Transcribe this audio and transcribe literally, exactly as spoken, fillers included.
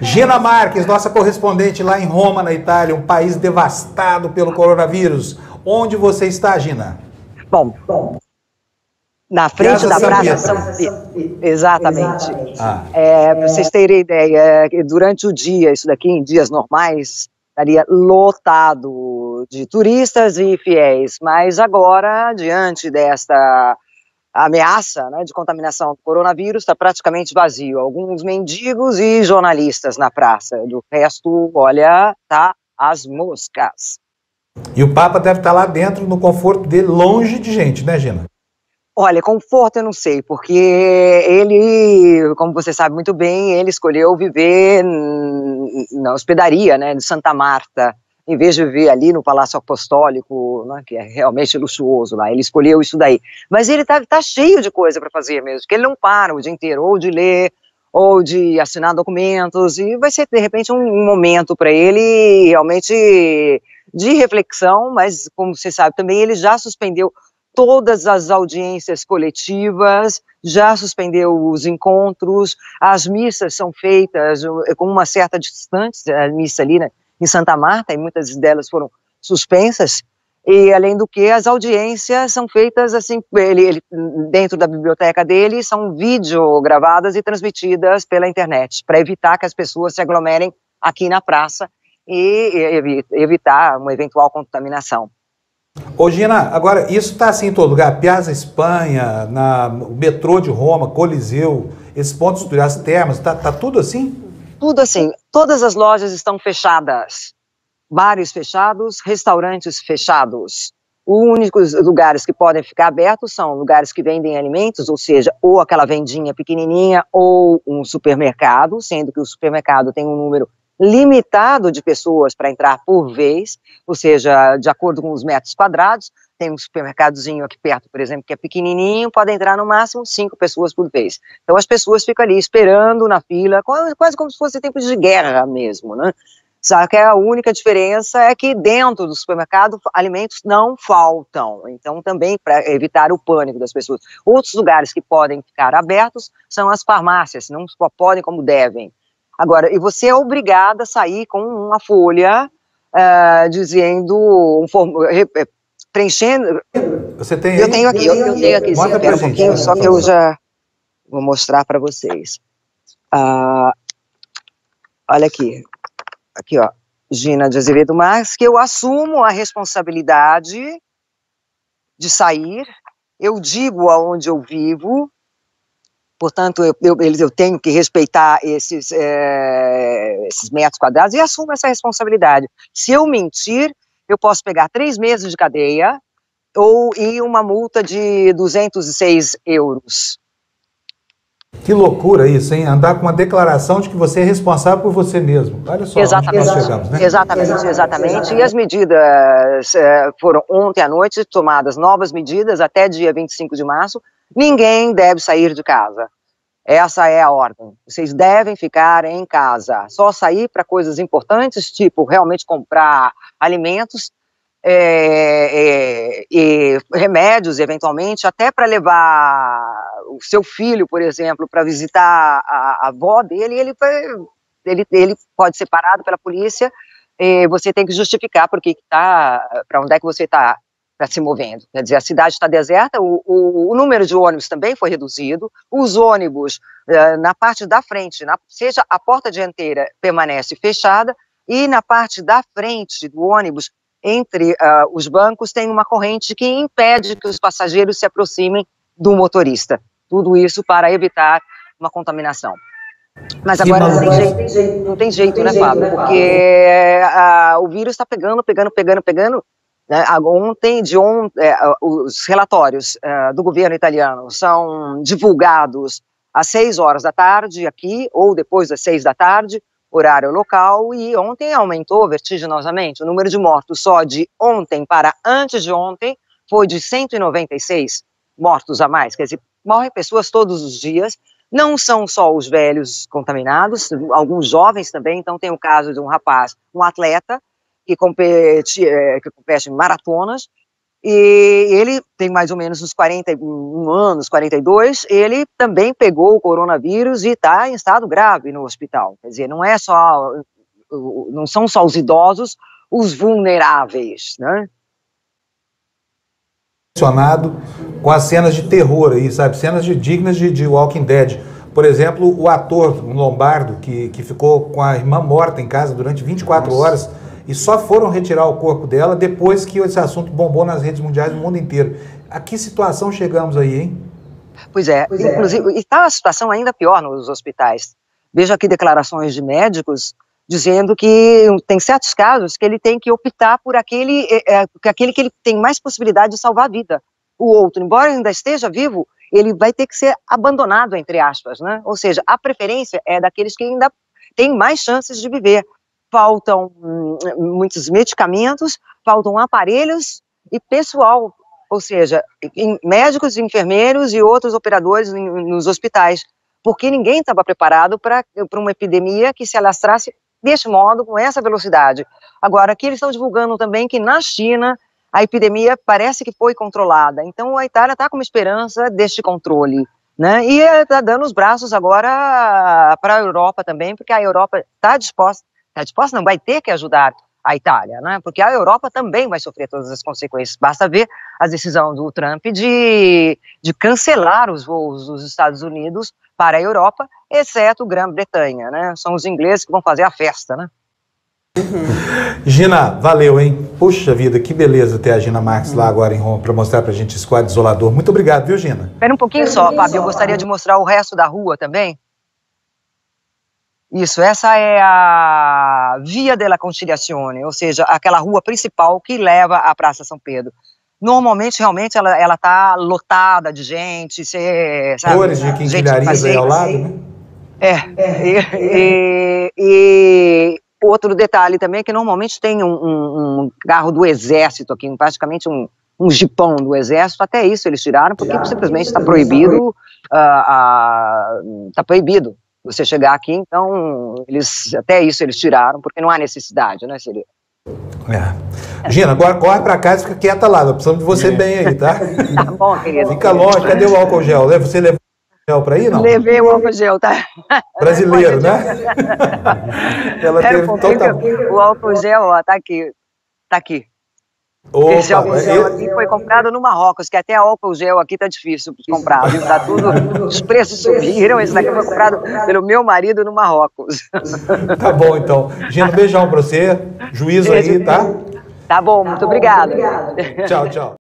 Gina Marques, nossa correspondente lá em Roma, na Itália, um país devastado pelo coronavírus. Onde você está, Gina? Bom, na frente da Praça São Pedro. Exatamente. Ah. É, para vocês terem ideia, durante o dia, isso daqui em dias normais, estaria lotado de turistas e fiéis, mas agora, diante desta ameaça, né, de contaminação do coronavírus, está praticamente vazio. Alguns mendigos e jornalistas na praça. Do resto, olha, tá as moscas. E o Papa deve estar lá dentro, no conforto dele, longe de gente, né, Gina? Olha, conforto eu não sei, porque ele, como você sabe muito bem, ele escolheu viver na hospedaria, né, de Santa Marta, em vez de viver ali no Palácio Apostólico, né, que é realmente luxuoso lá. Ele escolheu isso daí. Mas ele tá, tá cheio de coisa para fazer mesmo, porque ele não para o dia inteiro, ou de ler, ou de assinar documentos, e vai ser, de repente, um momento para ele realmente de reflexão, mas, como você sabe também, ele já suspendeu todas as audiências coletivas, já suspendeu os encontros, as missas são feitas com uma certa distância, a missa ali, né, em Santa Marta, e muitas delas foram suspensas, e além do que as audiências são feitas assim, ele, ele, dentro da biblioteca dele, são videogravadas e transmitidas pela internet, para evitar que as pessoas se aglomerem aqui na praça e evitar uma eventual contaminação. Ô Gina, agora isso está assim em todo lugar, Piazza Espanha, na, o metrô de Roma, Coliseu, esses pontos turísticos, as termas, tá, tá tudo assim? Tudo assim, todas as lojas estão fechadas, bares fechados, restaurantes fechados. Os únicos lugares que podem ficar abertos são lugares que vendem alimentos, ou seja, ou aquela vendinha pequenininha ou um supermercado, sendo que o supermercado tem um número limitado de pessoas para entrar por vez, ou seja, de acordo com os metros quadrados. Tem um supermercadozinho aqui perto, por exemplo, que é pequenininho, pode entrar no máximo cinco pessoas por vez. Então as pessoas ficam ali esperando na fila, quase como se fosse tempo de guerra mesmo, né? Só que a única diferença é que dentro do supermercado alimentos não faltam, então também para evitar o pânico das pessoas. Outros lugares que podem ficar abertos são as farmácias, não só podem como devem. Agora, e você é obrigada a sair com uma folha uh, dizendo, um form... preenchendo... Você tem Eu aí? tenho aqui, eu, eu tenho aqui, sim, espera um pouquinho, só que eu já vou mostrar para vocês. Uh, olha aqui, aqui ó, Gina de Azevedo Marques, que eu assumo a responsabilidade de sair, eu digo aonde eu vivo, portanto, eu, eu, eu tenho que respeitar esses, é, esses metros quadrados e assumo essa responsabilidade. Se eu mentir, eu posso pegar três meses de cadeia ou e uma multa de duzentos e seis euros. Que loucura isso, hein? Andar com uma declaração de que você é responsável por você mesmo. Olha só exatamente, onde nós chegamos, né? Exatamente, exatamente, exatamente. E as medidas é, foram ontem à noite tomadas novas medidas até dia vinte e cinco de março. Ninguém deve sair de casa. Essa é a ordem. Vocês devem ficar em casa. Só sair para coisas importantes, tipo realmente comprar alimentos é, é, e remédios, eventualmente, até para levar o seu filho, por exemplo, para visitar a, a avó dele, ele, ele, ele pode ser parado pela polícia e você tem que justificar porque tá, para onde é que você está se movendo. Quer dizer, a cidade está deserta, o, o, o número de ônibus também foi reduzido, os ônibus uh, na parte da frente, na, seja a porta dianteira permanece fechada e na parte da frente do ônibus, entre uh, os bancos, tem uma corrente que impede que os passageiros se aproximem do motorista. Tudo isso para evitar uma contaminação. Mas agora não tem jeito, não tem jeito, né, Fábio? Porque uh, o vírus está pegando, pegando, pegando, pegando. Né? Ontem, de ontem, é, os relatórios é, do governo italiano são divulgados às seis horas da tarde aqui, ou depois das seis da tarde, horário local, e ontem aumentou vertiginosamente. O número de mortos só de ontem para antes de ontem foi de cento e noventa e seis mortos a mais, quer dizer, morrem pessoas todos os dias, não são só os velhos contaminados, alguns jovens também, então tem o caso de um rapaz, um atleta, que compete, que compete em maratonas, e ele tem mais ou menos uns quarenta e um anos, quarenta e dois, ele também pegou o coronavírus e está em estado grave no hospital. Quer dizer, não é só, não são só os idosos, os vulneráveis, né? Impressionado com as cenas de terror aí, sabe? Cenas de, dignas de, de Walking Dead. Por exemplo, o ator, um lombardo, que, que ficou com a irmã morta em casa durante vinte e quatro Nossa. horas e só foram retirar o corpo dela depois que esse assunto bombou nas redes mundiais do mundo inteiro. A que situação chegamos aí, hein? Pois é, pois inclusive, é. está a situação ainda pior nos hospitais. Vejo aqui declarações de médicos dizendo que tem certos casos que ele tem que optar por aquele, é, aquele que ele tem mais possibilidade de salvar a vida. O outro, embora ainda esteja vivo, ele vai ter que ser abandonado, entre aspas, né? Ou seja, a preferência é daqueles que ainda têm mais chances de viver. Faltam hum, muitos medicamentos, faltam aparelhos e pessoal, ou seja, médicos, enfermeiros e outros operadores nos hospitais, porque ninguém estava preparado para uma epidemia que se alastrasse deste modo, com essa velocidade. Agora, aqui eles estão divulgando também que na China a epidemia parece que foi controlada, então a Itália está com uma esperança deste controle, né? E está dando os braços agora para a Europa também, porque a Europa está disposta, está disposta não, vai ter que ajudar a Itália, né? Porque a Europa também vai sofrer todas as consequências. Basta ver a decisão do Trump de, de cancelar os voos dos Estados Unidos para a Europa, exceto Grã-Bretanha, né? São os ingleses que vão fazer a festa, né? Uhum. Gina, valeu, hein? Puxa vida, que beleza ter a Gina Marques uhum. lá agora em Roma para mostrar pra gente esse quadro isolador. Muito obrigado, viu, Gina? Espera um pouquinho Espera um só, Fábio, eu gostaria de mostrar o resto da rua também. Isso, essa é a Via della Conciliazione, ou seja, aquela rua principal que leva à Praça São Pedro. Normalmente, realmente, ela, ela tá lotada de gente, cê, sabe? Cores de quinquilharias aí ao lado, né? É, é, e, e, e outro detalhe também é que normalmente tem um, um, um carro do exército aqui, praticamente um, um jipão do exército, até isso eles tiraram, porque Já, simplesmente está proibido, uh, uh, tá proibido você chegar aqui, então eles, até isso eles tiraram, porque não há necessidade, né, seria? É. Gina, agora corre pra casa e fica quieta lá, nós precisamos de você bem aí, tá? Tá bom, querido. Fica longe, cadê o álcool gel? Você levou o gel pra ir, não? Levei o álcool gel, tá? Brasileiro, né? Ela teve um total... O álcool gel, ó, tá aqui, tá aqui. Opa, Esse álcool gel aqui foi comprado no Marrocos, que até álcool gel aqui tá difícil de comprar, viu? Tá tudo, os preços subiram, esse daqui foi comprado pelo meu marido no Marrocos. Tá bom, então. Gina, um beijão pra você, juízo aí, tá? Tá bom, muito obrigada. Tchau, tchau.